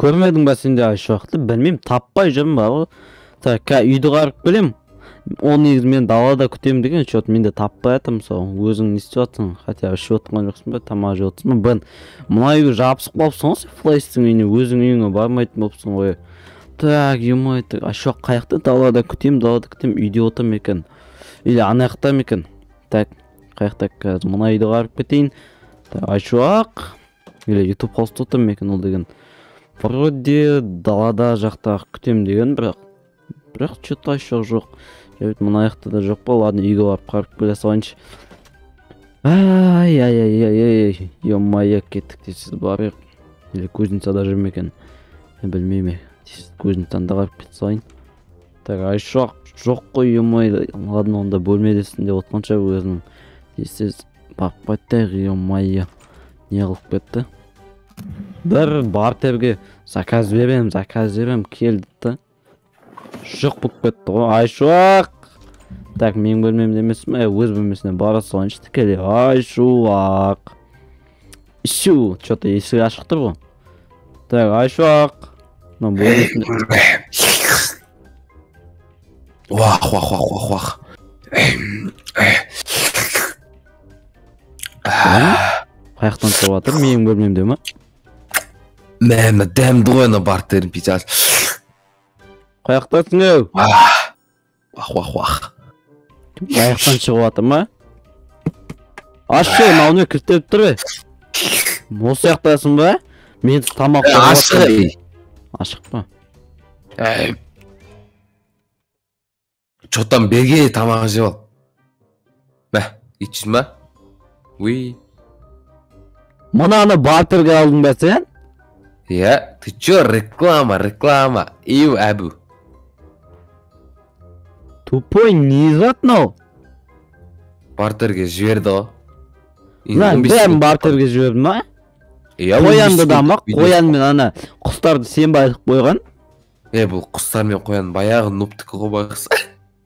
көрмедің ба сен де Айшуақты? Білмеймін, таппай жүрмін бағы. Так, үйді қарып келем. Ол негізі мен далада күтемін деген, чот мен де таппай атым соң. Өзің не істеп жатсың? Хотя ішіп отырған жоқсың ба? Тамақ жеп отырсың ба? Мына үйге жабысып қалыпсың ғой, Флэштің үйіне, өзің үйіңе бармайтын болыпсың ғой. Так, ема Айшуақ қаяқта? Далада күтем, үйде отырм екен. Или ана жақта ма екен? Так, қаяқта қазір мына үйді қарып кетейін. Айшуақ или YouTube холст отырм екен ол деген. Вроде далада жақта күтем деген, бірақ что-то Айшуақ жоқ. Мына жақта да жоқ па? Ладно, үйге барып қарып келе салайыншы. Ай, ё-моё, кеттік дейсіз барайық. Или кузницада жүрме екен. Білмейме. Кузницада қарып кете салайын. Так, Айшуақ жоқ қой, ё-моё. Ладно, онда бөлмедесінде отқанша өзінің дейсіз барып қайтайық, ё-моё. Не қылып кетті? Бір бартерге заказ берем, келді да. Жоқ болып кетті ғой, Айшуақ. Так, мен бөлмемде емес ме? Өз бөлмесіне бара салайыншы тікелей. Айшуақ. Ишу, что-то есік ашық тұр ғой. Так, Айшуақ. Мына бөлмесінде. Уах. Қаяқтан шығып жатыр, менің бөлмемде ме? Мәмі дәмді ғой ана бартердің пиццасы. Қаяқтасың өу? Уах. Қаяқтан шығып жатыр ма? Ашы, мауны кіртеп тұр бе? Осы яқтасың ба? Мен тамақ ашық. Ашық па? Чотан берге тамағын жеп ал. Мә, итшін ма? Уй. Мынаны бартерге алдың ба сен? Я, ты чё, реклама. Ию, әбу. Тупой, не затнал? Бартерге жіберді ғой. Бәрін бартерге жіберді ма? Қоянды да ма? Қоян мен ана құстарды сен байлық қойған? Бұл құстар мен қоян баяғы нұптікі ғой байқыса.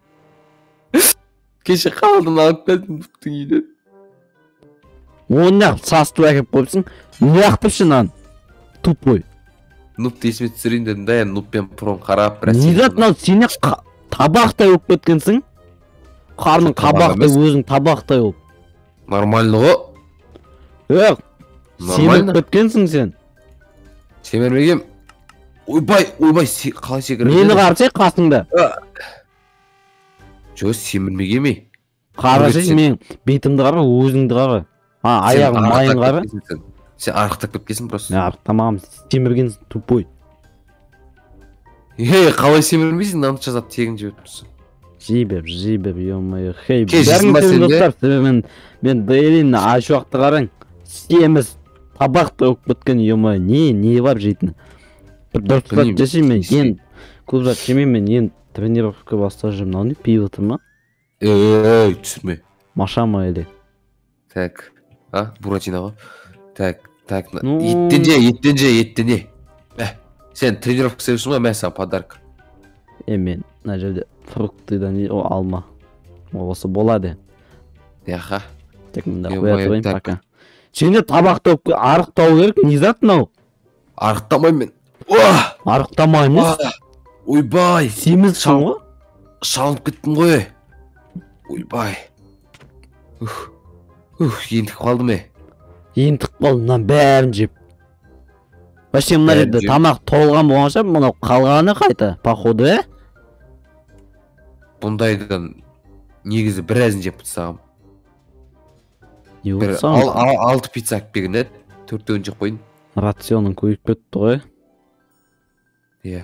Кеше қалдым алып келдім нұптың үйден. Оны састы әкеп қойыпсың? Не ақтыпшын ан? Тупой. Нұпты есіме түсірейін дедім да, нұппен прон қарап. Не затнал, сені табақтай өп кеткенсің? Қарның табақтай, өзің табақтай өп. Нормально ғой. Семіп кеткенсің сен. Семірмегем. Ойбай, қалай секіріп? Мені қарсай қасыңда. Жо, семірмегем ей. Қарашай, мен бетімді қара, өзіңді қара. Аяғым майын қара. Сен арықтап кеткесің просто. Мен арықтамағым, семіргенсің, тупой. Қалай семірмейсің, намыс жазап тегін жеп тұрсың. Жибеп, ё-моё. Бәрін мен дайылин Айшуақты қараң. Семіз табақты өп кеткен, ё-моё. Не бар жейтін? Бір дұрыстап жесеймен, көп зат жемеймен, тренировка баста жүрмін. Ау не пивоты ма? Түсірме. Маша ма еле? Так, буратино ғой. Так, еттен же. Сен тренировка sevsin ғой, мен саған подарка. Мен, мына жерде фруктыдан алма. Осы болады. Яха. Тек мында қоя тұрайын, пока. Сені табақты арықтау керек, не зат мынау? Арықтамай мен. Арықтамаймыз? Ойбай. Семіз шаң ғой? Шалынып кеттім ғой. Ойбай. Ентік қалдым е. Ентік қалдым, бәрін жеп. Вообще мына жерде тамақ толған болғанша, мынау қалғаны қайта, походу, Бұндайдан негізі біразын жеп бұтсағым. Не болсам? 6 пицца әкіп беген, 4-өн жеп қойын. Рационың көйіп кетті ғой. Е.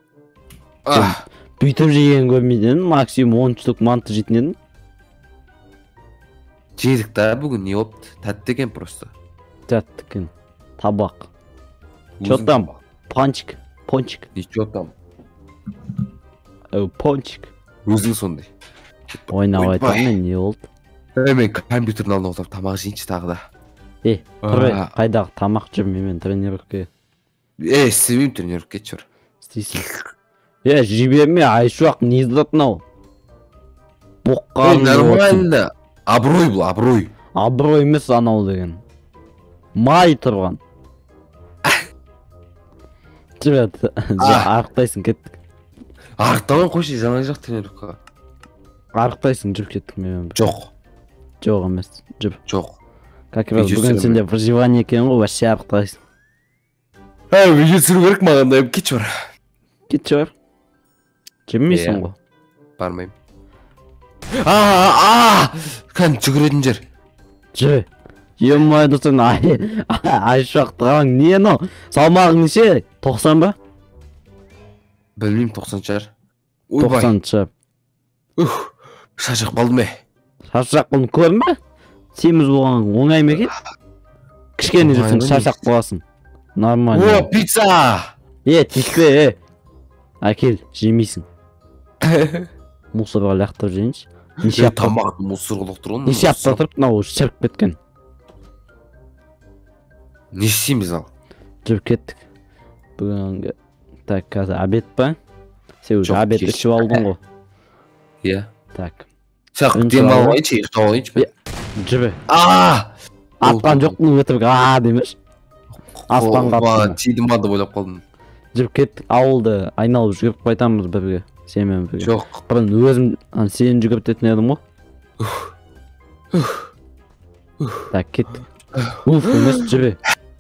Бүйтіп жеген көрмейден, максимум 10 штук манты жейтін едім. Жедік та бүгін не опты? Тәтті екен просто. Тәтті екен. Табақ. Чё там? Пончик. Не чё там? Пончик. Өзің сондай. Ойнап айтамын, не болды? Мен компьютердің алдына отырып тамақ жейінші тағы да. Тұрбай, қайдағы тамақ жүрмей мен тренировкаға. Істемеймін тренировкаға, чөр. Істейсің. Жіберме, Айшуақ, не златын ау? Боққаның нормально. Аброй бұл, аброй. Аброй емес анау деген. Май тұрған. жібет арықтайсың кеттік Арықтамай қойшы, жаңа жақ тренировкаға. арықтайсың жүріп кеттік мен Жоқ. жоқ емес жүр Жоқ. как раз бүгін сенде выживание екен ғой вообще арықтайсың Видео түсіру керек маған да кетші бар. кетші бар жібімейсің ғой Бармайым. Қан жүгіретін жер. жүр ё-моё сен айшуақтығаң не анау салмағың неше 90 ба Білмеймін 90 шығар. Ойбай. 90 шығар Шашық қалдым шаршақ болдың көрдің ба семіз болған оңай ма екен кішкене жүрсің шаршақ боласың нормально О, пицца! тиіспе әкел жемейсің мусорға лақтырып жейінші неше апта Тамақ мусорға лақтырып ғой. неше апта тұрып мынау шіріп кеткен Не істейміз ал? жүріп кеттік бүгінгі так қазір обед па сен уже Жоқ, обед кеш. ішіп алдың ғой Иә. так Сақ Үнсіз демалып алып. алайыншы, ұйықтап алайыншы. жүрбе Ааа! атқан жоқпын өтірік демеші аспанға аттың Тиді ма деп ойлап қалдым. жүріп кеттік ауылды айналып жүгіріп қайтамыз бірге сенімен бірге Жоқ. бұрын өзім сені жүгіртетін едім ғой так кеттік емес жүрбе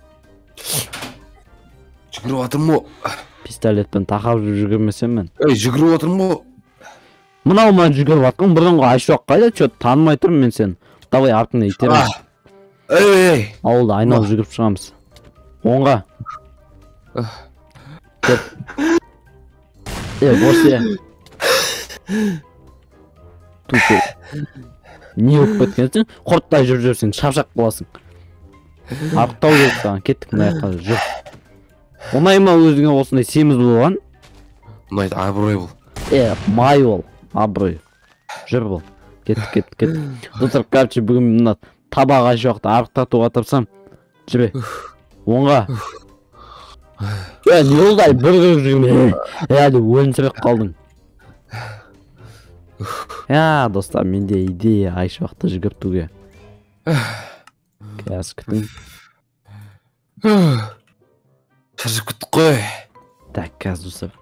Жүгіріп жатырмын ғой. пистолетпен тақап жүгірмесем мен Жүгіріп жатырмын ғой. мынау ма жүгіріп жатқан бұрынғы айшуақ қайда че танымай тұрмын мен сені давай артыңа итеремін Ей! ауылды айналып жүгіріп шығамыз оңға кет бос тупо не болып кеткенсің құрттай жүріп жүрсің шапшақ боласың арықтау керек саған кеттік мына жаққа жүр ұнай ма өзіңе осындай семіз болған Ұнайды, абырой бол. май бол абырой жүр бол кеттік достар короче бүгін мына табақ айшуақты арықтатуға тырысам жүрбе оңға не болды ай бір жүрме әлі өлімсіреп қалдың достар менде идея айшуақты жүгіртуге қазір күтің Шаршап кеттік қой. так қазір достар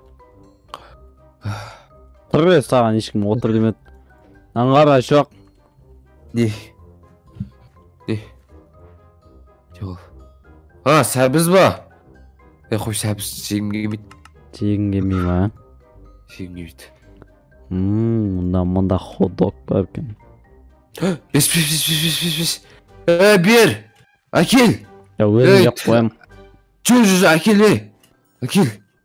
тұр саған ешкім отыр демеді аңғар айшуақ Не? Жоқ. Сәбіз ба? Қой сәбіз жегім келмейді. жегің келмей ма Жегім келмейді. мұнда хот-дог бар екен Бес. Бер! Әкел! өзім жеп қоямын Жүр, әкел, әкел.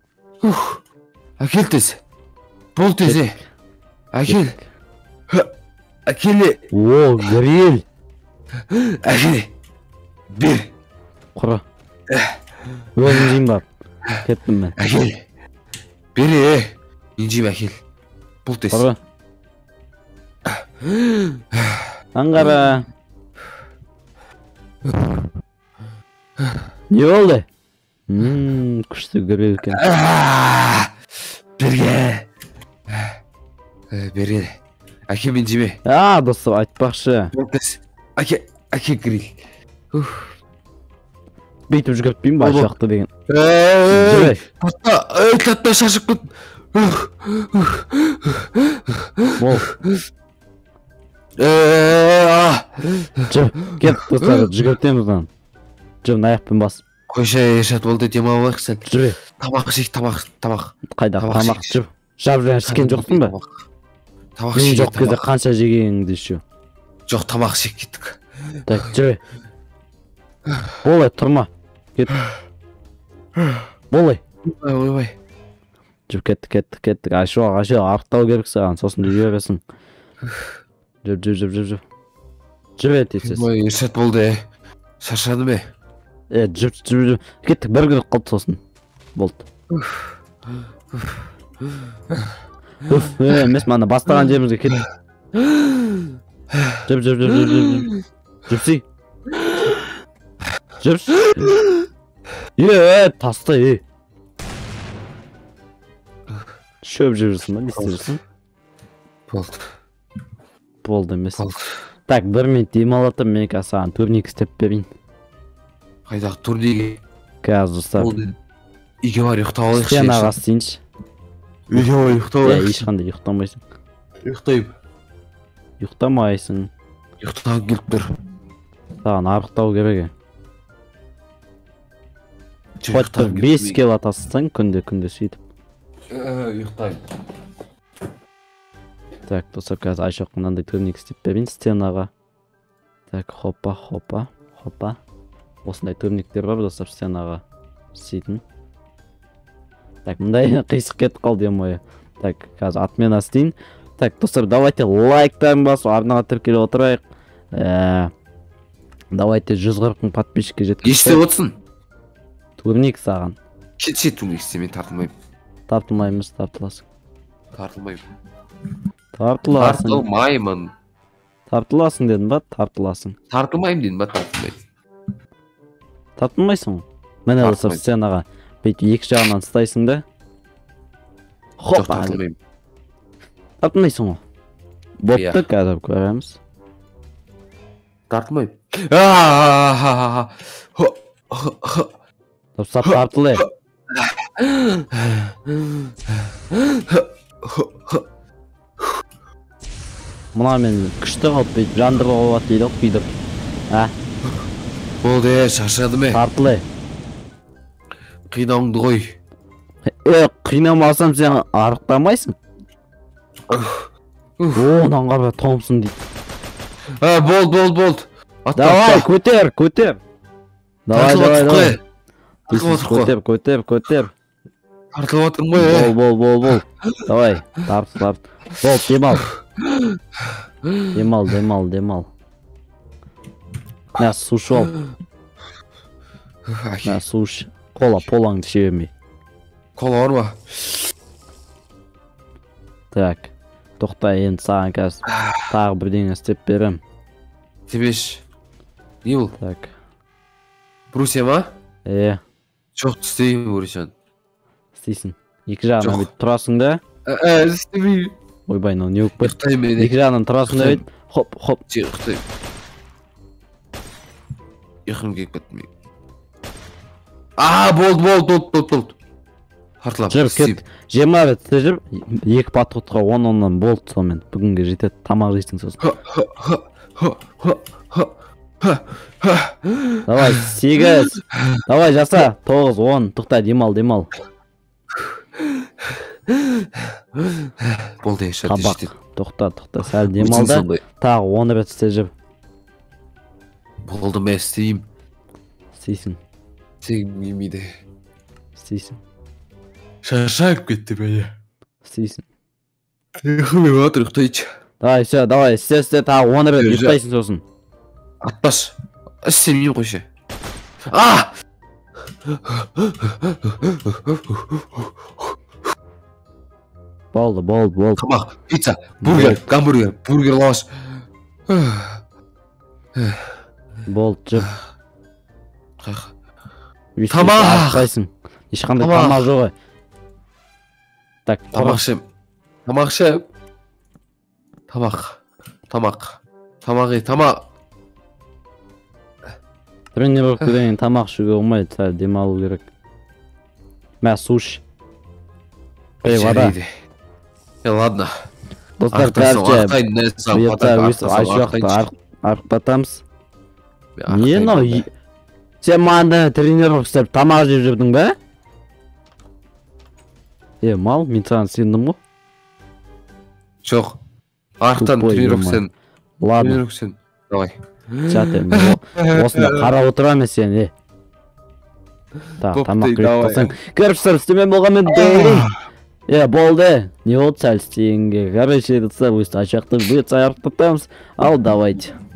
Әкел тез. Бол тез, әкел. Әкел. гриль Әкел. Бер. құра өзім жеймін бар кеттім мен Әкел. Бер, мен жеймін, әкел. Бол тез. құра аңғара не болды күшті гриль екен Берге. Берге. Әкел, мен жеме. достар айтпақшы Бол тез. Әкел гриль. бүйтіп жүгіртпеймін ба айшуақты деген Татта шашып кет. бол жүр кет достар жүгіртеміз мынаны жүр мына аяқпен бас Қойшы, Ершат болды, демалып алайық сен. жүрбе Тамақ жейік, тамақ. қайда тамақ жүр жап ішкен жоқсың ба Тамақ мен жейік, жоқ кезде қанша жегеніңді еще Жоқ, тамақ жейік кеттік. так жүрбе болай тұрма кет болай Ойбай. жүр кеттік айшуақ арықтау керек саған сосын жүре бересің жүр жүр тез Ой, Ершат болды, шаршады ме? жүр кеттік бір күн қалды сосын болды емес мана бастаған жерімізге кеттік жүрсей жүрші таста шөп жүрсің ба не істеп жүрсің болды емес так бір минут демалатып мен қазір саған турник істеп берейін Қайдағы турниге? қазір достар үйге бар ұйықтап алайықшы. Стенаға істейінші. Үйге бар ұйықтап алайықшы. Ешқандай ұйықтамайсың. Ұйықтаймын. Ұйықтамайсың. Ұйықтағым келіп тұр. Саған арықтау керек. Ұйықтағым Хоть 5 кило тастасаң күнде сөйтіп. Ұйықтаймын. Так, достар, қазір Айшоқ мынандай турник істеп берейін стенаға. Так, хопа. Осындай турниктер бар, достар, стенаға істейтін. Так, мындай қисық кетіп қалды емойы. Так, қазір отмена істейін. Так, достар, давайте лайктарын басып, арнаға тіркеліп отырайық. Давайте 140 мың подписчикке жеткізіп. Естіп отырсың? Турник саған. Кетсе турник істе, мен тартылмаймын. Тартылмаймыз, тартыласың. Тартылмаймын. Тартыласың. Тартыласың дедің ба? Тартыласың. Тартылмаймын дедің ба? Тартылмаймын. Тартылмайсың. Міне достар, сценаға бүйтіп екі жағынан ұстайсың да. Хоп, тартылмаймын. Тартылмайсың ғой. Бопты қазір көреміз. Тартылмаймын. Достар, тартылы. Мұна мен күшті қалып бүйтіп жандырға қойып дейді ғой күйдіріп. Болды, шаршады ме? Тартылы. Қинауыңды қой. Қинамасам сен арықтамайсың. Онан қара Томпсон дейді. Болды. Давай, көтер. Давай. Көтер. Тартылып отырмын ғой. Бол. Давай, тарт. Бол, демал. Мә, сушы ал. Мә, сушы. Полаңды шебемей. Кола бар ма? Так, тоқта енді саған қазір тағы бірдеңе істеп берем. Тебеш. Не бұл? Так. Брусия ма? Жоқ, істеймін Брусияны. Істейсің. Екі жағынан бүйтіп тұрасың да. Істемеймін. Ойбай, не өкпе. Ұйықтаймын. Екі жағынан тұрасың да бүйтіп. Хоп. Ұйықтаймын. Ұйқым келіп кеттім. Болды. Тартылам. Жүр, кет. 20 бетті жүр. 2 патротқа 10-10-нан болды сонымен. Бүгінге жетеді. Тамақ жейсің сосын. Давай, 8. Давай, жаса. 9, 10. Тоқта, демал. Болды, шатты жетеді. Тоқта, сәл демал да. Тағы 10 бет істе жүр. Болды, мен істеймін. Істейсің. Істеймейді. Істейсің. Шаршайып кетті бәйе. Істейсің. Ұйқымен отыр, ұйықтайыншы. Давай, істе, тағы 10 бет ұйықтайсың сосын. Атпаш. Істемеймін қойшы. Болды. Тамақ, пицца, бургер, лаваш. Болды, жүр. Тамақ! Арықтайсың. Ешқандай тамақ жоқ. Так, тамақ ішем. Тамақ. Тренировкадан тамақ ішуге болмайды, сәл демалу керек. Мә, суш. Вода. Ладно. Достар, қазір арықтатамыз. Не мынау? Сен маңда тренировка істеп тамақ жеп жүрдің бе? Мал, мен саған сендім ғой? Жоқ. Арықтан тренировка Ладно. Давай. Чатем, осында қарап отырам сен, тамақ көйттасың. Көріпсір, істемен болғанмен дейін. Болды. Не болды сәл істейінге. Короче, Айшоқтың бұйыртса арықтатамыз. Ал, давайте.